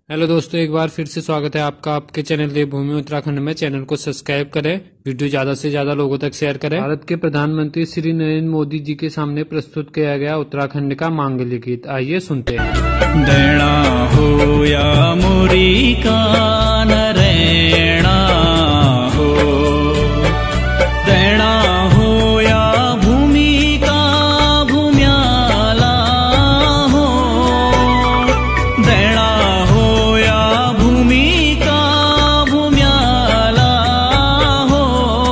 Hello दोस्तों, एक बार फिर से स्वागत है आपका आपके चैनल देवभूमि उत्तराखंड में। चैनल को सब्सक्राइब करें, वीडियो ज्यादा से ज्यादा लोगों तक शेयर करें। भारत के प्रधानमंत्री श्री नरेंद्र मोदी जी के सामने प्रस्तुत किया गया उत्तराखंड का मांगल्य गीत, आइए सुनते हैं। देना हो या मुरी का नरेणा हो, देना हो या भूमि का भूम्याला हो, देना हो या भूमि का भूम्याला हो,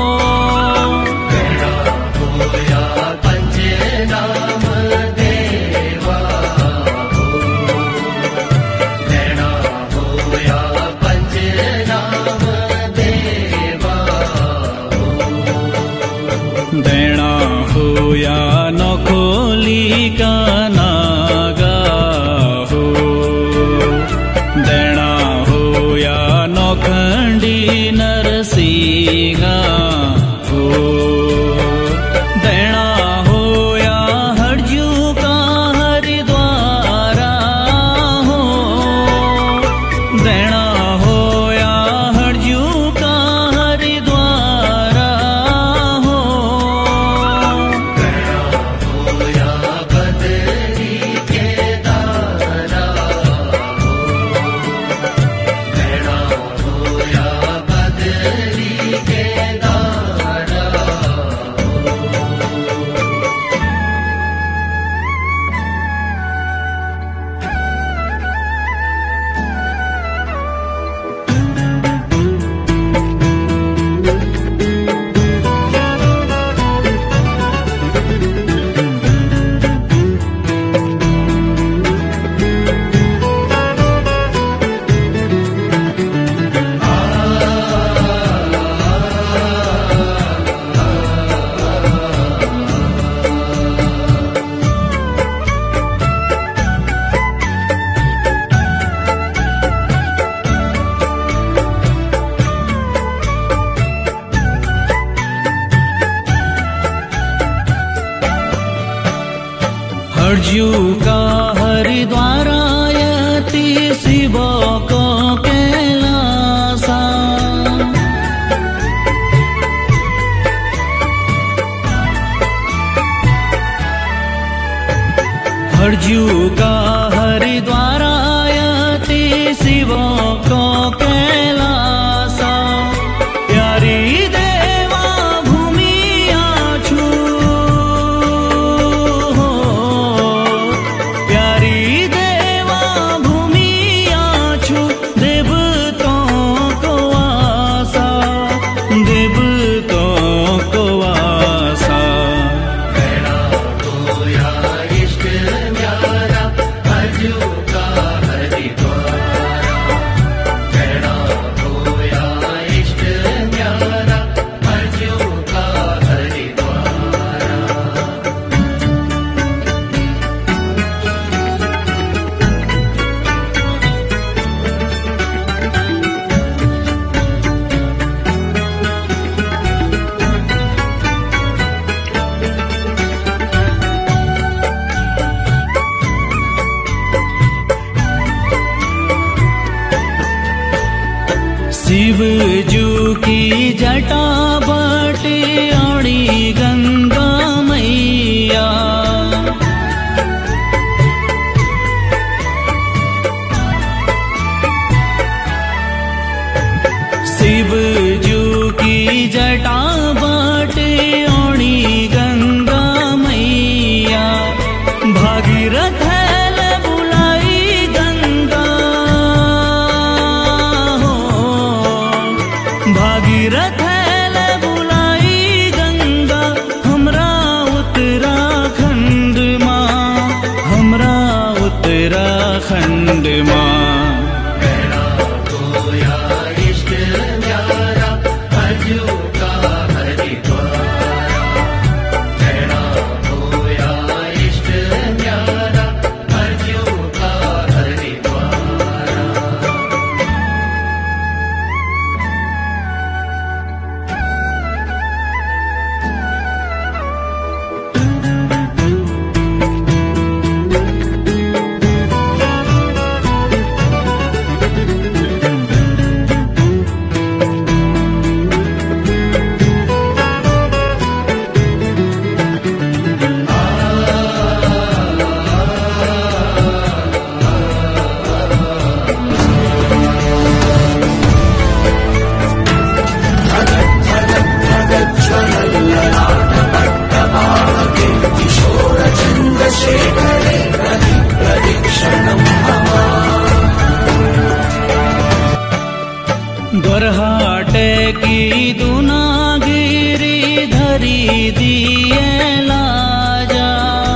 देना हो या पंचे नाम देवा हो, देना हो या पंचे नाम देवा हो, देना हो या नखोली का नागा हो, देना हो या नौखंडी नरसिंगा हो, देना हो या हरजू का हरिद्वारा हो, देना हो या हरजू का हरिद्वारा हो, देना हो या बदरी के दारा हो, देना हो या बदरी के दारा हो। हरजू का हरिद्वारायति शिव को कैलासा, हरजू का हरिद्वारायति शिव को कैलासा, प्यारी देवा भूमि आछू हो, प्यारी देवा भूमि आछू, देवतों को आसा, देवतों को आसा, देना हो या इष्ट न्यारा हरजू का हरिद्वारा, देना हो या इष्ट न्यारा हरजू का हरिद्वारा। शिव जू की जटा बटे आड़ी गंगा मैया, शिव जू की जटा बटे आड़ी गंगा मैया, भागीरथ है बुलाई गंगा हो, भागीरथ है बुलाई गंगा, हमरा उत्तराखंड माँ, हमरा उत्तराखंड माँ, देना हो या इष्ट न्यारा हरजू का बरहाटे की दुनागिरी धरी दिए लाजा,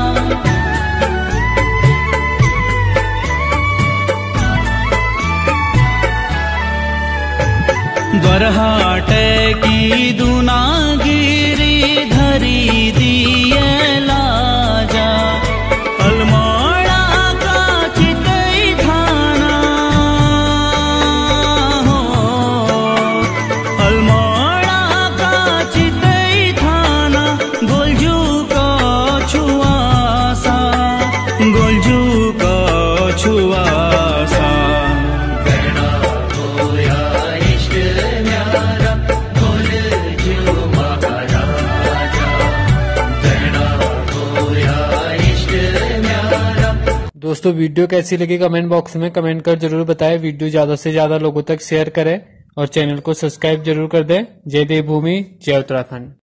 बरहाटे की दुनागिरी धरी दिए लाजा, अल्मोड़ा का चितई थाना हो, अल्मोड़ा का चितई थाना, गोलजू को छुआसा, गोलजू को छुआसा। गणा होया इश्क न्यारा गोलजू महाराजा, गणा होया इश्क न्यारा। दोस्तों वीडियो कैसी लगी कमेंट बॉक्स में कमेंट कर जरूर बताएं। वीडियो ज्यादा से ज्यादा लोगों तक शेयर करें और चैनल को सब्सक्राइब जरूर कर दें। जय देवभूमि, जय उत्तराखंड।